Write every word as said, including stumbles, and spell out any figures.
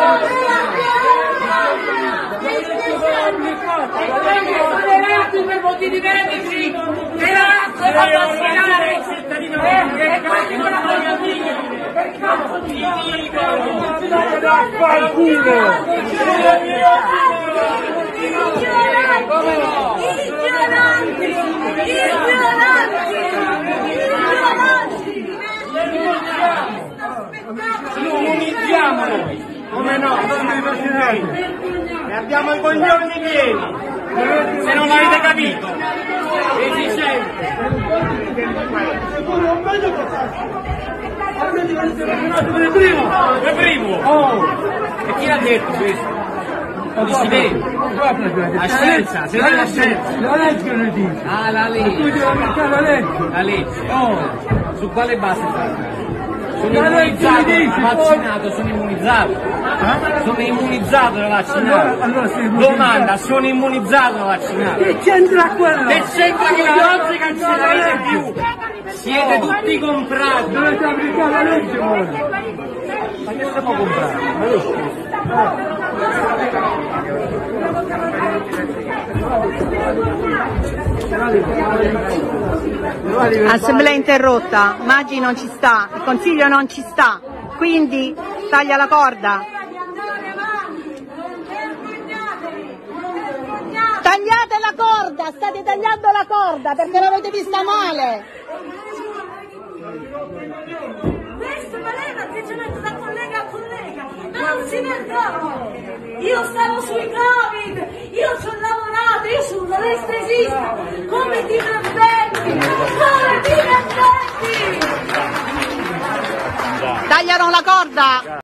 tollerati per motivi medici, che razza fa vaccinare il cittadino e quindi non la voglio dire. Per cazzo di Immunizziamo noi, come no, e abbiamo i coglioni pieni, se non l'avete capito, efficiente. Il primo, il primo, oh. E chi l'ha detto questo? Di si vede, la scienza, se non è la scienza. La legge lo dice. Ah, la legge. La legge. La legge. Oh. Su quale base sta? Sono immunizzato, vaccinato, sono immunizzato. Eh? Sono immunizzato da vaccinato. Allora, allora domanda, sono immunizzato da vaccinato. Che c'entra quello? Che c'entra che non si cancellerete più? Siete oh. tutti comprati. Dovete applicare la legge voi. Ma che stiamo comprando? Ma lo scuso. Assemblea interrotta, Maggi non ci sta, il Consiglio non ci sta, quindi taglia la corda. Tagliate la corda, state tagliando la corda perché l'avete vista male. Questo ma lei è un atteggiamento da collega a collega, non si vergogna. Io stavo sui Covid, io ci ho lavorato, io sono un'anestesista, come ti permetti? Come ti permetti? Tagliano la corda!